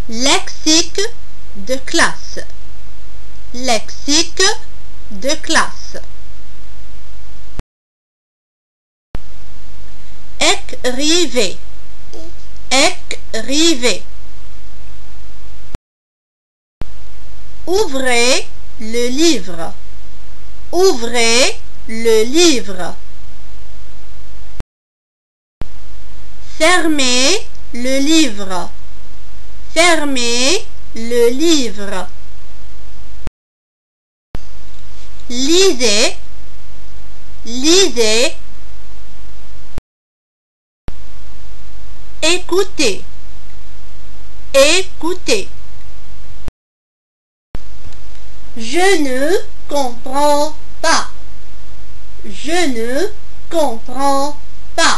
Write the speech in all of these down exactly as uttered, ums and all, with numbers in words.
Lexique de classe. Lexique de classe. Écrivez. Écrivez. Ouvrez le livre. Ouvrez le livre. Fermez le livre. Fermez le livre. Lisez. Lisez. Écoutez. Écoutez. Je ne comprends pas. Je ne comprends pas.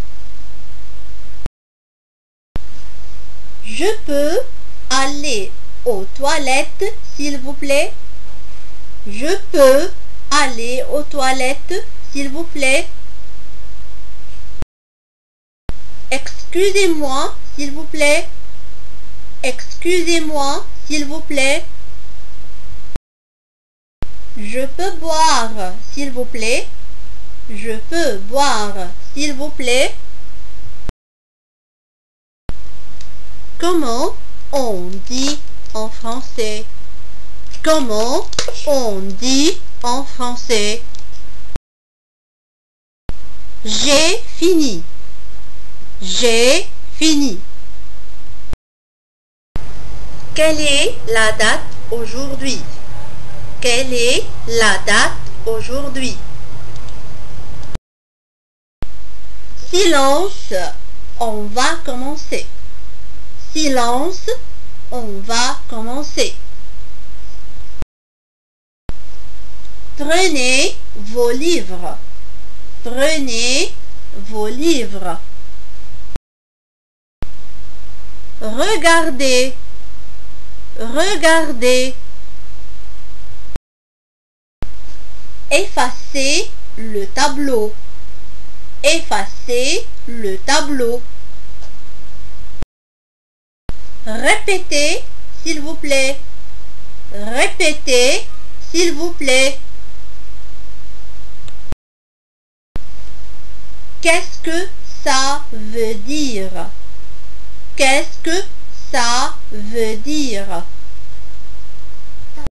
Je peux aller aux toilettes, s'il vous plaît? Je peux aller aux toilettes, s'il vous plaît? Excusez-moi, s'il vous plaît. Excusez-moi, s'il vous plaît. Je peux boire, s'il vous plaît. Je peux boire, s'il vous plaît. Comment on dit en français? Comment on dit en français? J'ai fini. J'ai fini. Quelle est la date aujourd'hui? Quelle est la date aujourd'hui? Silence, on va commencer. Silence, on va commencer. Prenez vos livres. Prenez vos livres. Regardez. Regardez. Effacez le tableau. Effacez le tableau. Répétez, s'il vous plaît. Répétez, s'il vous plaît. Qu'est-ce que ça veut dire? Qu'est-ce que ça veut dire?